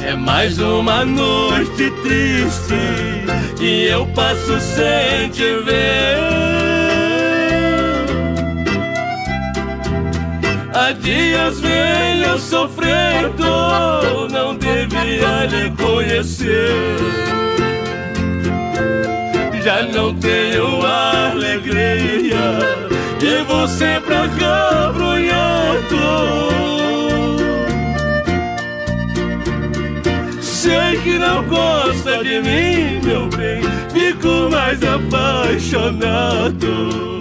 É mais uma noite triste que eu passo sem te ver. Há dias venho sofrendo, não devia lhe conhecer. Já não tenho alegria e vou sempre acabrunhado. Sei que não gosta de mim, meu bem, fico mais apaixonado.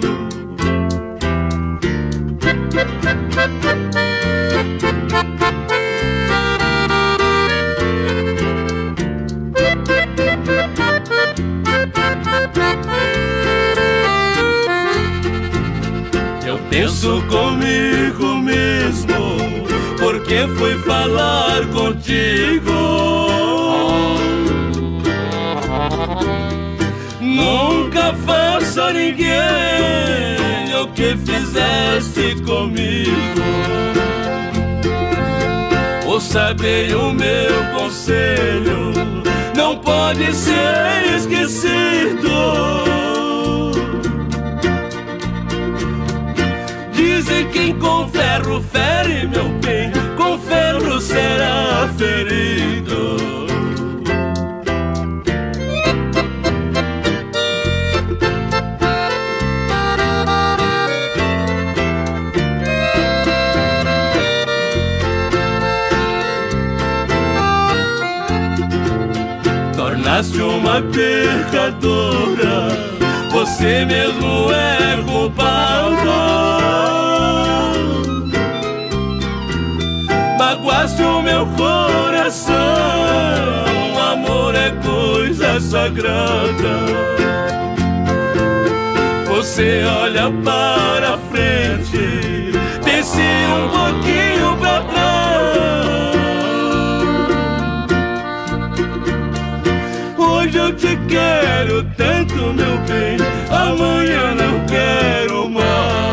Eu penso comigo mesmo, porque fui falar contigo. Nunca faça a ninguém o que fizeste comigo. Ouça bem o meu conselho, não pode ser esquecido. Dizem que quem com ferro fere, meu bem, com ferro será ferido. Tornaste uma pecadora, você mesmo é culpada. Magoaste o meu coração, amor é coisa sagrada. Você olha para frente, pense um pouquinho pra trás. Hoje eu te quero tanto, meu bem, amanhã não quero mais.